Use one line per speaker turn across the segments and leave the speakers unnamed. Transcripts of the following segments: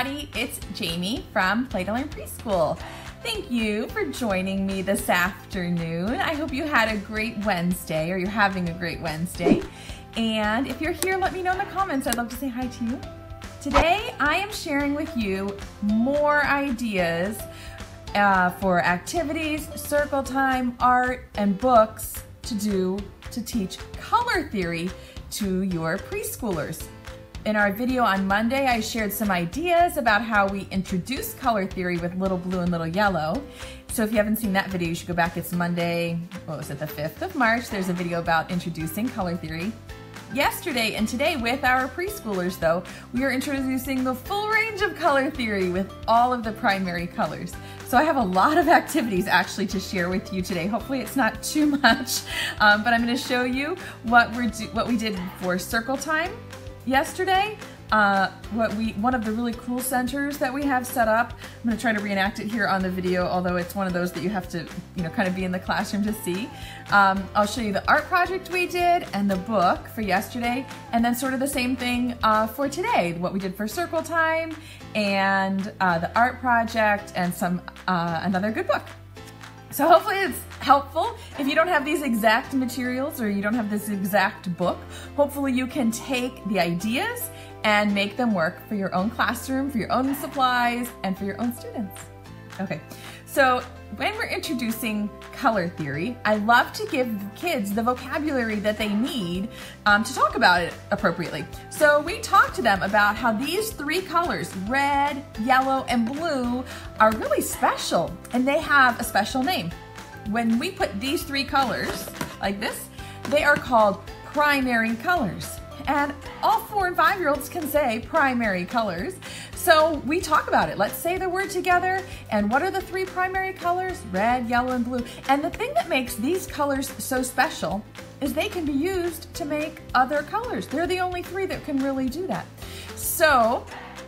everybody, it's Jamie from Play to Learn Preschool. Thank you for joining me this afternoon. I hope you had a great Wednesday, or you're having a great Wednesday. And if you're here, let me know in the comments. I'd love to say hi to you. Today, I am sharing with you more ideas for activities, circle time, art, and books to do to teach color theory to your preschoolers. In our video on Monday, I shared some ideas about how we introduce color theory with Little Blue and Little Yellow. So if you haven't seen that video, you should go back. It's Monday, what was it, the 5th of March. There's a video about introducing color theory. Yesterday and today with our preschoolers though, we are introducing the full range of color theory with all of the primary colors. So I have a lot of activities actually to share with you today. Hopefully it's not too much, but I'm going to show you what we did for circle time yesterday. One of the really cool centers that we have set up. I'm going to try to reenact it here on the video, although it's one of those that you have to, kind of be in the classroom to see. I'll show you the art project we did and the book for yesterday, and then sort of the same thing for today, what we did for circle time and the art project and some another good book. So hopefully it's helpful. If you don't have these exact materials or you don't have this exact book, hopefully you can take the ideas and make them work for your own classroom, for your own supplies, and for your own students. Okay, so when we're introducing color theory, I love to give kids the vocabulary that they need to talk about it appropriately. So we talk to them about how these three colors, red, yellow, and blue, are really special, and they have a special name. When we put these three colors like this, they are called primary colors. And all 4 and 5-year-olds can say primary colors. So we talk about it. Let's say the word together. And what are the 3 primary colors? Red, yellow, and blue. And the thing that makes these colors so special is they can be used to make other colors. They're the only 3 that can really do that. So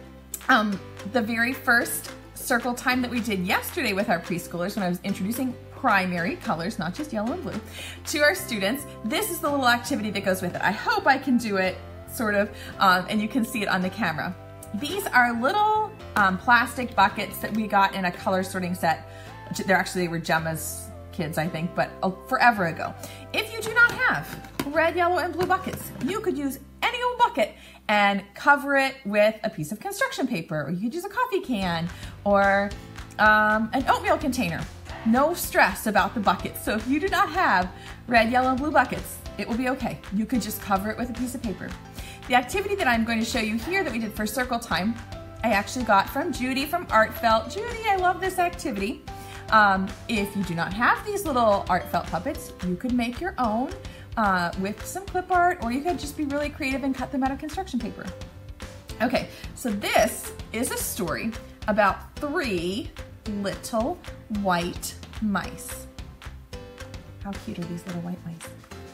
the very first circle time that we did yesterday with our preschoolers, when I was introducing primary colors, not just yellow and blue, to our students, this is the little activity that goes with it. I hope I can do it, sort of, and you can see it on the camera. These are little plastic buckets that we got in a color sorting set. They were Gemma's kids, I think, but forever ago. If you do not have red, yellow, and blue buckets, you could use any old bucket and cover it with a piece of construction paper, or you could use a coffee can, or an oatmeal container. No stress about the buckets. So if you do not have red, yellow, and blue buckets, it will be okay. You could just cover it with a piece of paper. The activity that I'm going to show you here that we did for circle time, I actually got from Judy from Art Felt. Judy, I love this activity. If you do not have these little Art Felt puppets, you could make your own with some clip art, or you could just be really creative and cut them out of construction paper. Okay, so this is a story about 3 little white mice. How cute are these little white mice?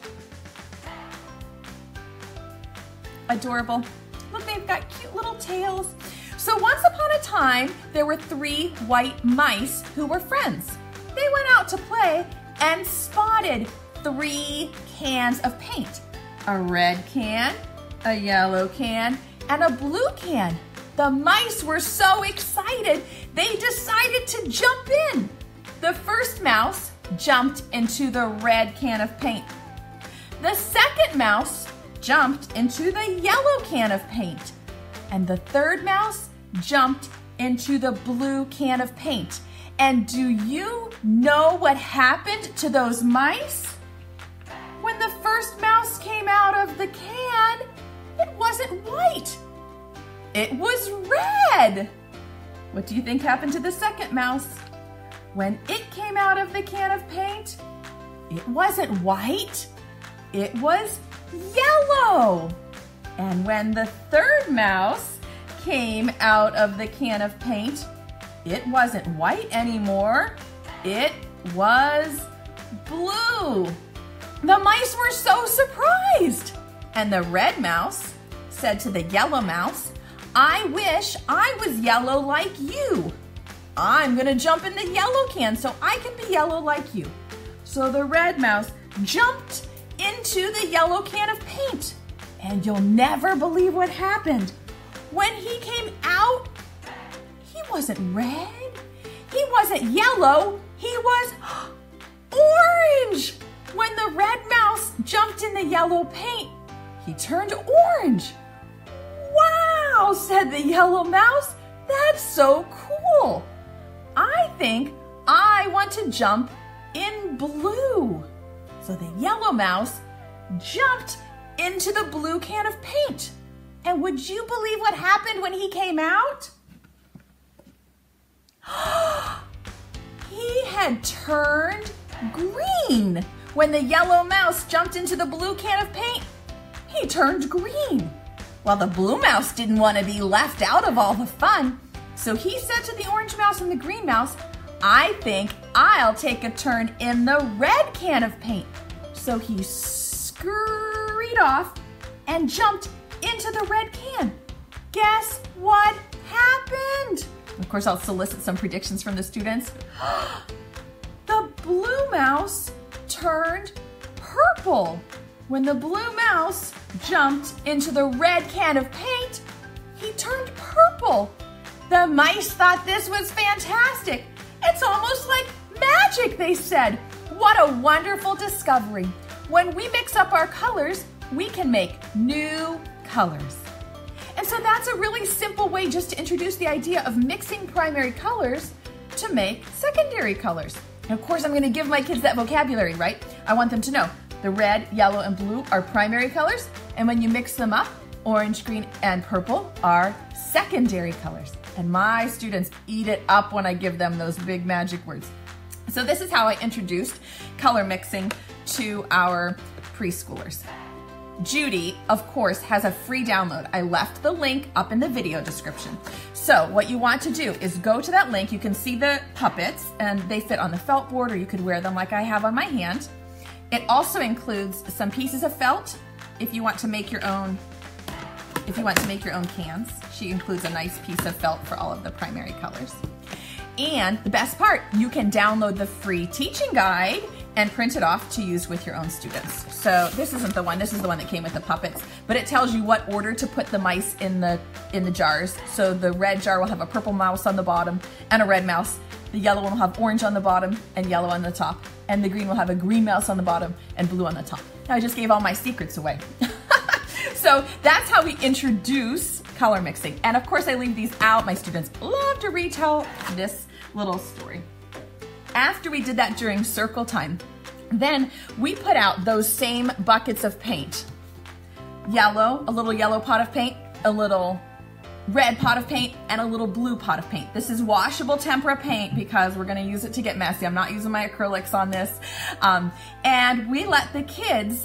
Adorable. Look, they've got cute little tails. So once upon a time, there were 3 white mice who were friends. They went out to play and spotted 3 cans of paint. A red can, a yellow can, and a blue can. The mice were so excited, they decided to jump in. The first mouse jumped into the red can of paint. The second mouse jumped into the yellow can of paint. And the third mouse jumped into the blue can of paint. And do you know what happened to those mice? When the first mouse came out of the can, it wasn't white. It was red. What do you think happened to the second mouse? When it came out of the can of paint, it wasn't white, it was yellow. And when the third mouse came out of the can of paint, it wasn't white anymore, it was blue. The mice were so surprised. And the red mouse said to the yellow mouse, I wish I was yellow like you. I'm gonna jump in the yellow can so I can be yellow like you. So the red mouse jumped into the yellow can of paint. And you'll never believe what happened. When he came out wasn't red. He wasn't yellow. He was orange. When the red mouse jumped in the yellow paint, he turned orange. Wow, said the yellow mouse. That's so cool. I think I want to jump in blue. So the yellow mouse jumped into the blue can of paint. And would you believe what happened when he came out? He had turned green. When the yellow mouse jumped into the blue can of paint, he turned green. Well, the blue mouse didn't want to be left out of all the fun, so he said to the orange mouse and the green mouse, I think I'll take a turn in the red can of paint. So he scurried off and jumped into the red can. Guess what happened? Of course, I'll solicit some predictions from the students. The blue mouse turned purple. When the blue mouse jumped into the red can of paint, he turned purple. The mice thought this was fantastic. It's almost like magic, they said. What a wonderful discovery. When we mix up our colors, we can make new colors. And so that's a really simple way just to introduce the idea of mixing primary colors to make secondary colors. And of course, I'm going to give my kids that vocabulary, right? I want them to know the red, yellow, and blue are primary colors. And when you mix them up, orange, green, and purple are secondary colors. And my students eat it up when I give them those big magic words. So this is how I introduced color mixing to our preschoolers. Judy, of course, has a free download. I left the link up in the video description. So what you want to do is go to that link. You can see the puppets and they fit on the felt board, or you could wear them like I have on my hand. It also includes some pieces of felt if you want to make your own cans. She includes a nice piece of felt for all of the primary colors. And the best part, you can download the free teaching guide and print it off to use with your own students. So this isn't the one, this is the one that came with the puppets, but it tells you what order to put the mice in the jars. So the red jar will have a purple mouse on the bottom and a red mouse. The yellow one will have orange on the bottom and yellow on the top. And the green will have a green mouse on the bottom and blue on the top. Now I just gave all my secrets away. So that's how we introduce color mixing. And of course I leave these out. My students love to retell this little story. After we did that during circle time, then we put out those same buckets of paint. Yellow, a little yellow pot of paint, a little red pot of paint, and a little blue pot of paint. This is washable tempera paint because we're gonna use it to get messy. I'm not using my acrylics on this. And we let the kids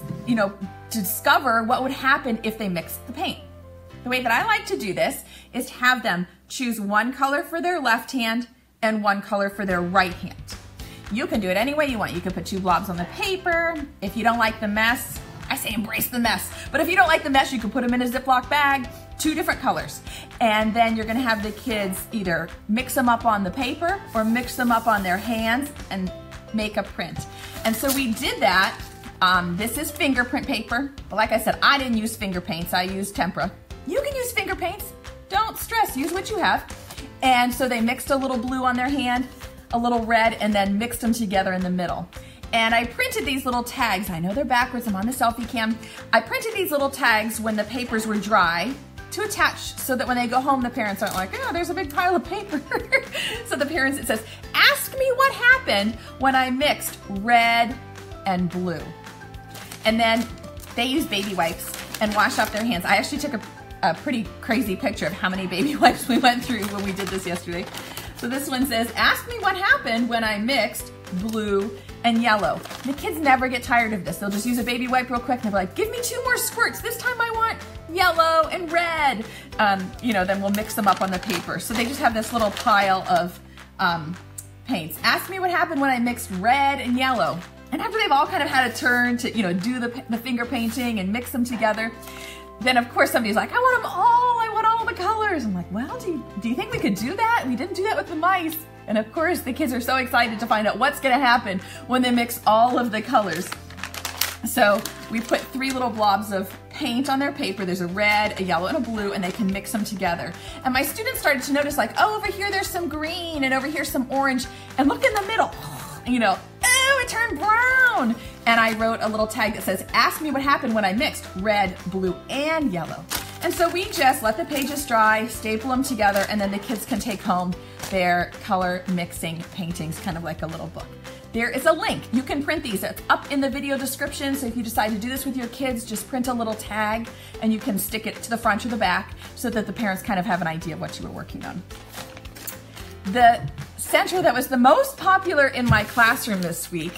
discover what would happen if they mixed the paint. The way that I like to do this is have them choose one color for their left hand and one color for their right hand. You can do it any way you want. You can put 2 blobs on the paper. If you don't like the mess, I say embrace the mess. But if you don't like the mess, you can put them in a Ziploc bag, 2 different colors. And then you're gonna have the kids either mix them up on the paper or mix them up on their hands and make a print. And so we did that. This is fingerprint paper. But like I said, I didn't use finger paints, I used tempera. You can use finger paints. Don't stress, use what you have. And so they mixed a little blue on their hand, a little red, and then mixed them together in the middle. And I printed these little tags. I know they're backwards, I'm on the selfie cam. I printed these little tags when the papers were dry to attach so that when they go home, the parents aren't like, oh, there's a big pile of paper. So the parents, it says, ask me what happened when I mixed red and blue. And then they use baby wipes and wash off their hands. I actually took a pretty crazy picture of how many baby wipes we went through when we did this yesterday. So this one says, ask me what happened when I mixed blue and yellow. The kids never get tired of this. They'll just use a baby wipe real quick and they'll be like, give me 2 more squirts. This time I want yellow and red. Then we'll mix them up on the paper. So they just have this little pile of paints. Ask me what happened when I mixed red and yellow. And after they've all kind of had a turn to, do the finger painting and mix them together, then of course somebody's like, I want them all, I want all the colors. I'm like, well, do you think we could do that? We didn't do that with the mice. And of course the kids are so excited to find out what's gonna happen when they mix all of the colors. So we put 3 little blobs of paint on their paper. There's a red, a yellow, and a blue, and they can mix them together. And my students started to notice, like, oh, over here there's some green, and over here some orange, and look in the middle, you know, oh, it turned brown. And I wrote a little tag that says, ask me what happened when I mixed red, blue, and yellow. And so we just let the pages dry, staple them together, and then the kids can take home their color mixing paintings, kind of like a little book. There is a link. You can print these. It's up in the video description, so if you decide to do this with your kids, just print a little tag and you can stick it to the front or the back so that the parents kind of have an idea of what you were working on. The center that was the most popular in my classroom this week,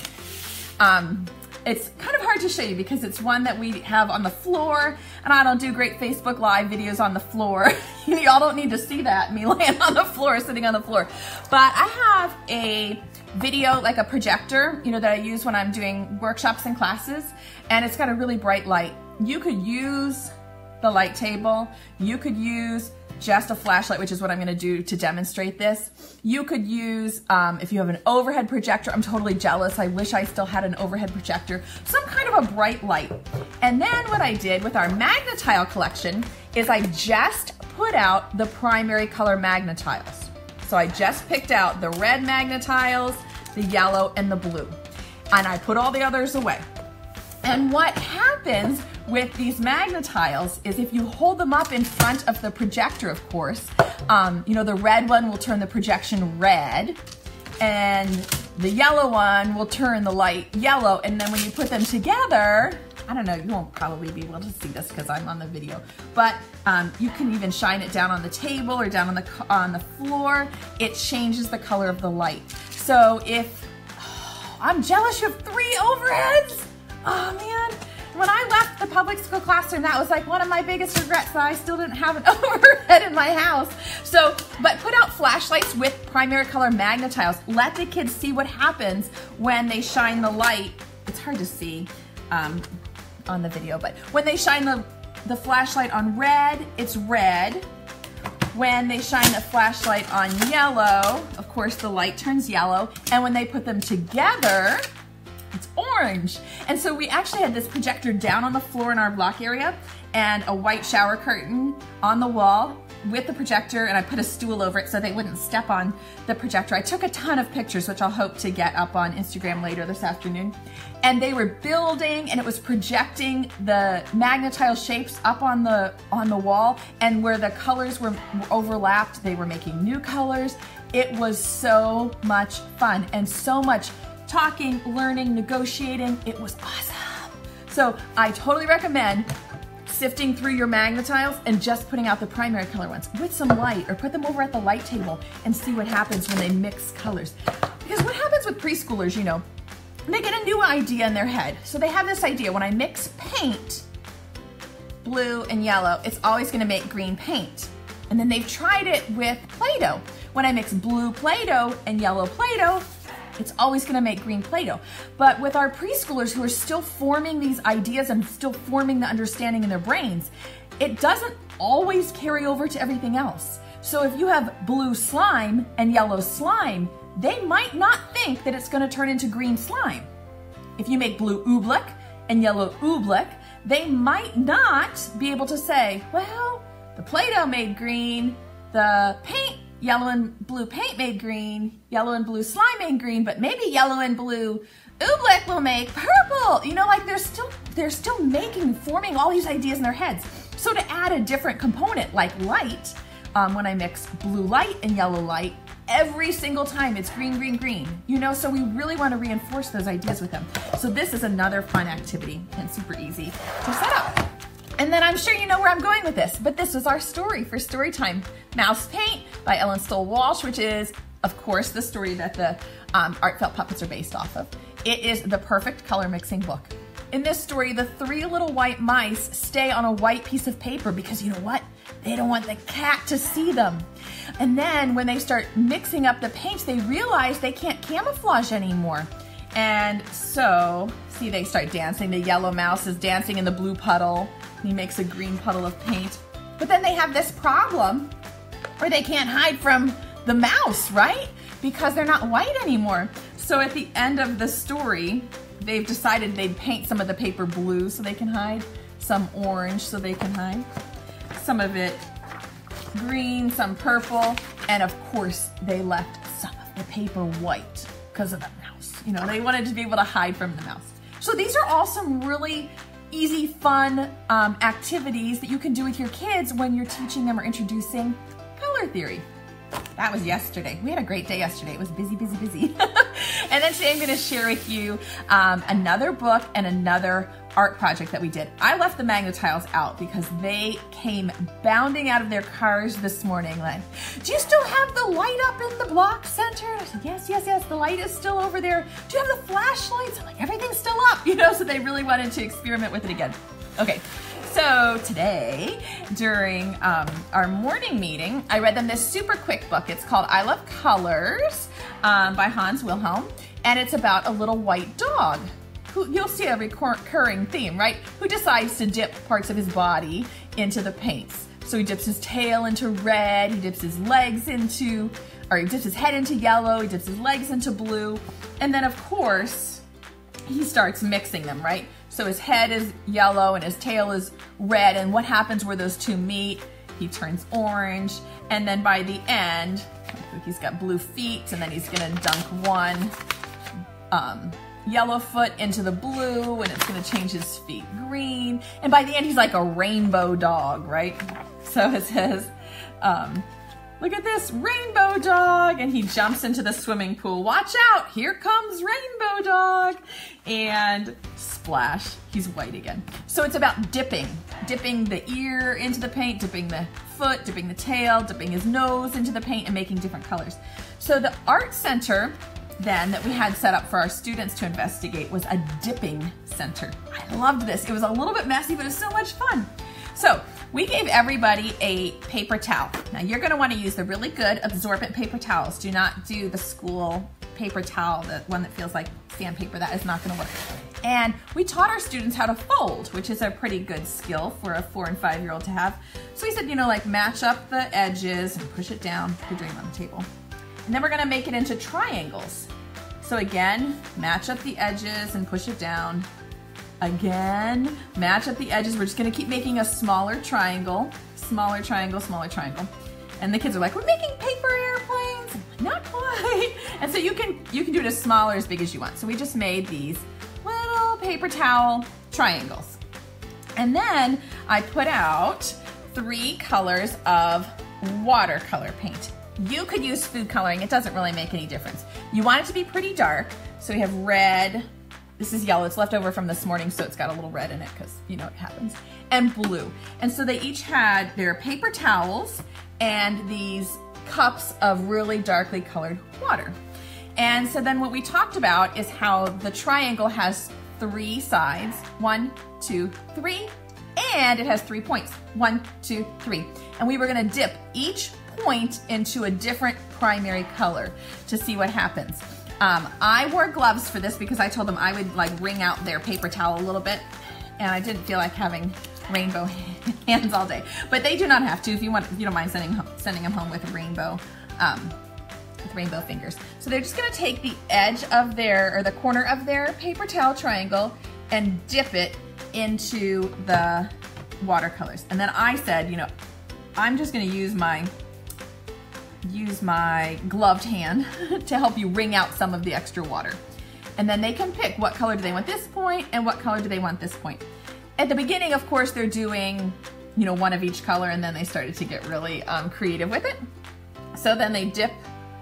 it's kind of hard to show you because it's one that we have on the floor, and I don't do great Facebook Live videos on the floor. Y'all don't need to see that, me laying on the floor, sitting on the floor. But I have a video, like a projector, you know, that I use when I'm doing workshops and classes, and it's got a really bright light. You could use the light table. You could use just a flashlight, which is what I'm gonna do to demonstrate this. You could use, if you have an overhead projector, I'm totally jealous. I wish I still had an overhead projector. Some kind of a bright light. And then what I did with our Magna-Tile collection is I just put out the primary color Magna-Tiles. So I just picked out the red Magna-Tiles, the yellow, and the blue. And I put all the others away. And what happens with these Magna-Tiles is if you hold them up in front of the projector, of course, you know, the red one will turn the projection red, and the yellow one will turn the light yellow, and then when you put them together, I don't know, you won't probably be able to see this because I'm on the video, but you can even shine it down on the table or down on the floor. It changes the color of the light. So if, I'm jealous you have 3 overheads. Oh man, when I left the public school classroom, that was like one of my biggest regrets, that I still didn't have an overhead in my house. So, but put out flashlights with primary color Magna-Tiles. Let the kids see what happens when they shine the light. It's hard to see on the video, but when they shine the flashlight on red, it's red. When they shine the flashlight on yellow, of course the light turns yellow. And when they put them together, it's orange. And so we actually had this projector down on the floor in our block area and a white shower curtain on the wall with the projector, and I put a stool over it so they wouldn't step on the projector. I took a ton of pictures, which I'll hope to get up on Instagram later this afternoon. And they were building, and it was projecting the Magna-Tile shapes up on the wall, and where the colors were overlapped, they were making new colors. It was so much fun and so much talking, learning, negotiating. It was awesome. So I totally recommend sifting through your Magna-Tiles and just putting out the primary color ones with some light, or put them over at the light table and see what happens when they mix colors. Because what happens with preschoolers, you know, they get a new idea in their head. So they have this idea, when I mix paint, blue and yellow, it's always gonna make green paint. And then they've tried it with Play-Doh. When I mix blue Play-Doh and yellow Play-Doh, it's always gonna make green Play-Doh. But with our preschoolers who are still forming these ideas and still forming the understanding in their brains, it doesn't always carry over to everything else. So if you have blue slime and yellow slime, they might not think that it's gonna turn into green slime. If you make blue oobleck and yellow oobleck, they might not be able to say, well, the Play-Doh made green, the paint, yellow and blue paint made green, yellow and blue slime made green, but maybe yellow and blue oobleck will make purple. You know, like they're still forming all these ideas in their heads. So to add a different component like light, when I mix blue light and yellow light, every single time it's green, green, green. You know, so we really want to reinforce those ideas with them. So this is another fun activity and super easy to set up. And then I'm sure you know where I'm going with this, but this is our story for story time. Mouse Paint by Ellen Stoll Walsh, which is, of course, the story that the Art Felt Puppets are based off of. It is the perfect color mixing book. In this story, the 3 little white mice stay on a white piece of paper because you know what? They don't want the cat to see them. And then when they start mixing up the paints, they realize they can't camouflage anymore. And so, see, they start dancing. The yellow mouse is dancing in the blue puddle. He makes a green puddle of paint. But then they have this problem where they can't hide from the mouse, right? Because they're not white anymore. So at the end of the story, they've decided they'd paint some of the paper blue so they can hide. some orange so they can hide, some of it green, some purple, and of course they left some of the paper white because of the mouse. You know, they wanted to be able to hide from the mouse. So these are all some really easy, fun activities that you can do with your kids when you're teaching them or introducing color theory. That was yesterday. We had a great day yesterday. It was busy, busy, busy. And then today I'm going to share with you another book and another art project that we did. I left the Magna-Tiles out because they came bounding out of their cars this morning like, do you still have the light up in the block center? I said, yes, yes, yes, the light is still over there. Do you have the flashlights? I'm like, everything's still up, you know, so they really wanted to experiment with it again. Okay. So today, during our morning meeting, I read them this super quick book. It's called I Love Colors by Hans Wilhelm, and it's about a little white dog who, you'll see a recurring theme, right? Who decides to dip parts of his body into the paints. So he dips his tail into red, he dips his legs into, or he dips his head into yellow, he dips his legs into blue, and then of course, he starts mixing them, right? So his head is yellow and his tail is red, and what happens where those two meet? He turns orange, and then by the end, he's got blue feet, and then he's gonna dunk one yellow foot into the blue, and it's gonna change his feet green, and by the end he's like a rainbow dog, right? So it says, look at this, rainbow dog, and he jumps into the swimming pool. Watch out, here comes rainbow dog, and splash, he's white again. So it's about dipping the ear into the paint, dipping the foot, dipping the tail, dipping his nose into the paint, and making different colors. So the art center then that we had set up for our students to investigate was a dipping center. I loved this. It was a little bit messy, but it was so much fun. So we gave everybody a paper towel. Now you're gonna wanna use the really good absorbent paper towels. Do not do the school paper towel, the one that feels like sandpaper. That is not gonna work. And we taught our students how to fold, which is a pretty good skill for a 4- and 5-year-old to have. So we said, you know, like match up the edges and push it down. You're doing it on the table. And then we're gonna make it into triangles. So again, match up the edges and push it down. Again, match up the edges. We're just gonna keep making a smaller triangle, smaller triangle, smaller triangle. And the kids are like, we're making paper airplanes. Not quite. And so you can do it as small or as big as you want. So we just made these little paper towel triangles. And then I put out 3 colors of watercolor paint. You could use food coloring, it doesn't really make any difference. You want it to be pretty dark, so we have red, this is yellow, it's left over from this morning, so it's got a little red in it, because you know it happens, and blue. And so they each had their paper towels and these cups of really darkly colored water. And so then what we talked about is how the triangle has 3 sides, 1, 2, 3, and it has 3 points, 1, 2, 3. And we were gonna dip each point into a different primary color to see what happens. I wore gloves for this because I told them I would like wring out their paper towel a little bit, and I didn't feel like having rainbow hands all day. But they do not have to if you want. If you don't mind sending them home with rainbow fingers. So they're just gonna take the edge of their, or the corner of their paper towel triangle and dip it into the watercolors. And then I said, you know, I'm just gonna use my gloved hand to help you wring out some of the extra water. And then they can pick what color do they want this point and what color do they want this point. At the beginning, of course, they're doing, you know, one of each color, and then they started to get really creative with it. So then they dip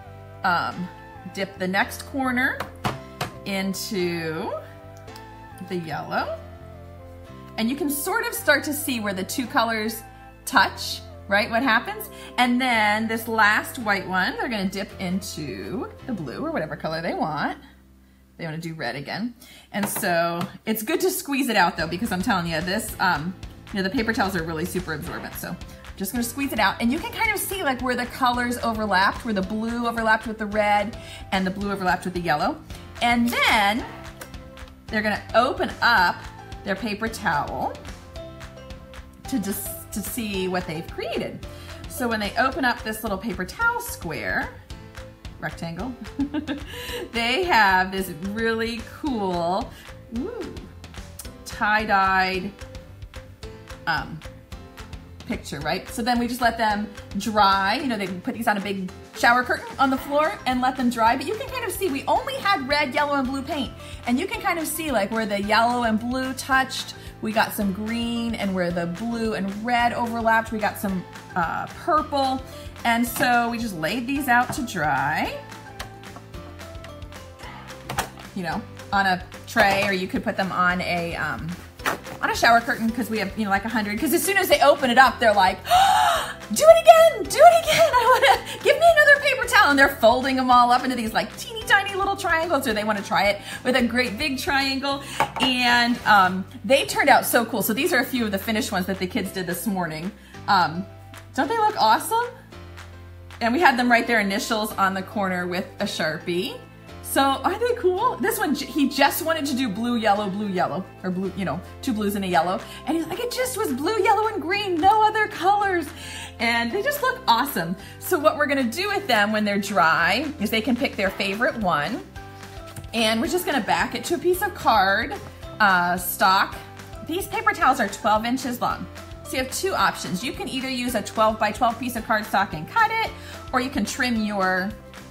the next corner into the yellow. And you can sort of start to see where the 2 colors touch, right? What happens? And then this last white one, they're gonna dip into the blue or whatever color they want. They wanna do red again. And so it's good to squeeze it out though, because I'm telling you, this, you know, the paper towels are really super absorbent. So I'm just gonna squeeze it out, and you can kind of see like where the colors overlapped, where the blue overlapped with the red and the blue overlapped with the yellow. And then they're gonna open up their paper towel to see what they've created. So when they open up this little paper towel square, rectangle, they have this really cool tie-dyed picture, right? So then we just let them dry. You know, they put these on a big shower curtain on the floor and let them dry. But you can kind of see, we only had red, yellow, and blue paint. And you can kind of see like where the yellow and blue touched, we got some green, and where the blue and red overlapped, we got some purple. And so we just laid these out to dry, you know, on a tray, or you could put them on a shower curtain, because we have, you know, like 100, because as soon as they open it up, they're like, oh, do it again, I want to, give me another paper towel, and they're folding them all up into these like teeny tiny little triangles, or they want to try it with a great big triangle, and they turned out so cool. So these are a few of the finished ones that the kids did this morning. Don't they look awesome? And we had them write their initials on the corner with a Sharpie. So aren't they cool? This one, he just wanted to do blue, yellow, or blue, you know, 2 blues and a yellow. And he's like, it just was blue, yellow, and green, no other colors. And they just look awesome. So what we're gonna do with them when they're dry is they can pick their favorite one. And we're just gonna back it to a piece of card stock. These paper towels are 12 inches long. So you have 2 options. You can either use a 12 by 12 piece of cardstock and cut it, or you can trim your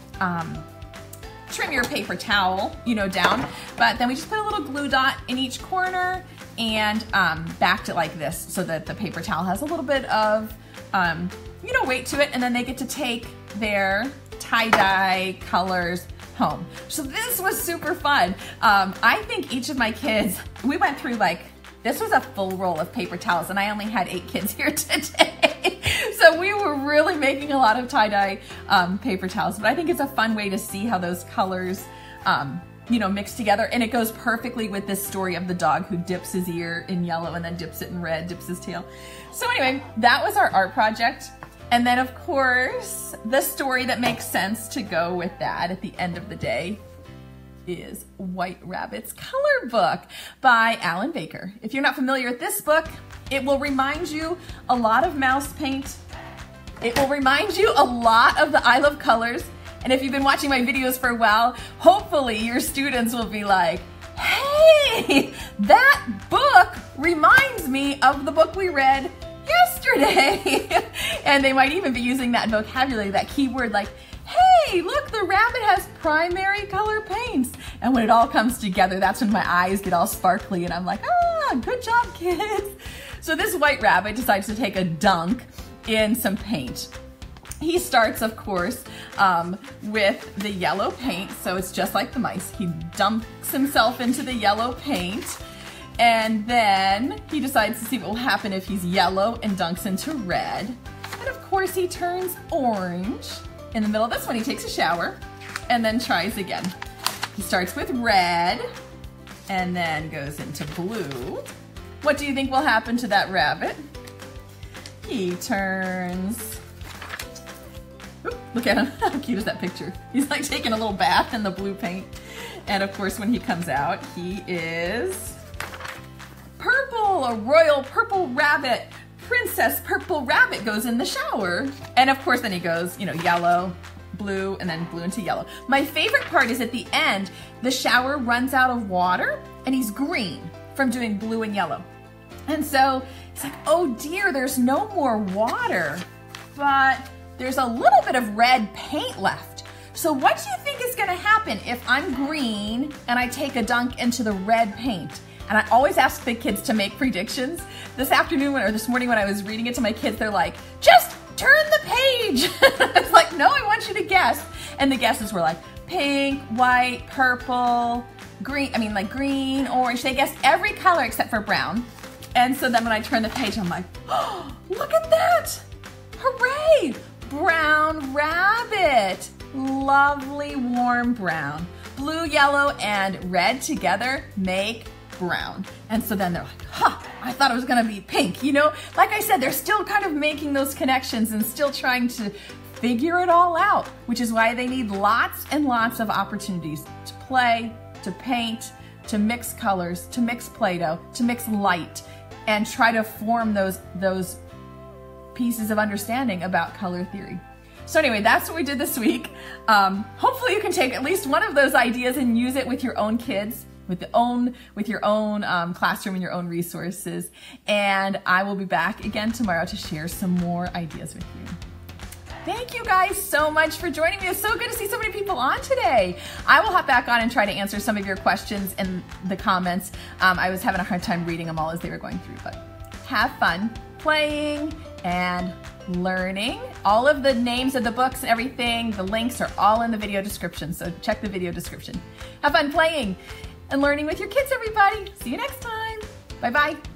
paper towel, you know, down. But then we just put a little glue dot in each corner and backed it like this, so that the paper towel has a little bit of, you know, weight to it, and then they get to take their tie-dye colors home. So this was super fun. I think each of my kids, we went through like, this was a full roll of paper towels, and I only had 8 kids here today. So we were really making a lot of tie-dye paper towels, but I think it's a fun way to see how those colors, you know, mix together, and it goes perfectly with this story of the dog who dips his ear in yellow and then dips it in red, dips his tail. So anyway, that was our art project. And then of course, the story that makes sense to go with that at the end of the day is White Rabbit's Color Book by Alan Baker. If you're not familiar with this book, it will remind you a lot of mouse paint. It will remind you a lot of the I Love Colors. And if you've been watching my videos for a while, hopefully your students will be like, hey, that book reminds me of the book we read yesterday. And they might even be using that vocabulary, that keyword like, hey, look, the rabbit has primary color paints. And when it all comes together, that's when my eyes get all sparkly and I'm like, ah, good job, kids. So this white rabbit decides to take a dunk in some paint. He starts, of course, with the yellow paint, so it's just like the mice. He dumps himself into the yellow paint, and then he decides to see what will happen if he's yellow and dunks into red. And of course he turns orange. In the middle of this one, he takes a shower and then tries again. He starts with red and then goes into blue. What do you think will happen to that rabbit? He turns, oop, look at him, how cute is that picture? He's like taking a little bath in the blue paint. And of course, when he comes out, he is purple, a royal purple rabbit. Princess Purple Rabbit goes in the shower. And of course, then he goes, you know, yellow, blue, and then blue into yellow. My favorite part is at the end, the shower runs out of water and he's green from doing blue and yellow. And so it's like, oh dear, there's no more water, but there's a little bit of red paint left. So what do you think is gonna happen if I'm green and I take a dunk into the red paint? And I always ask the kids to make predictions. This afternoon, or this morning when I was reading it to my kids, they're like, just turn the page. I was like, no, I want you to guess. And the guesses were like pink, white, purple, green, I mean like green, orange. They guessed every color except for brown. And so then when I turn the page, I'm like, oh, look at that. Hooray, brown rabbit. Lovely warm brown. Blue, yellow, and red together make brown. And so then they're like, huh, I thought it was gonna be pink. You know, like I said, they're still kind of making those connections and still trying to figure it all out, which is why they need lots and lots of opportunities to play, to paint, to mix colors, to mix Play-Doh, to mix light, and try to form those pieces of understanding about color theory. So anyway, that's what we did this week. Hopefully you can take at least one of those ideas and use it with your own kids. with your own classroom and your own resources. And I will be back again tomorrow to share some more ideas with you. Thank you guys so much for joining me. It's so good to see so many people on today. I will hop back on and try to answer some of your questions in the comments. I was having a hard time reading them all as they were going through, but have fun playing and learning. All of the names of the books and everything, the links are all in the video description, so check the video description. Have fun playing and learning with your kids, everybody. See you next time. Bye-bye.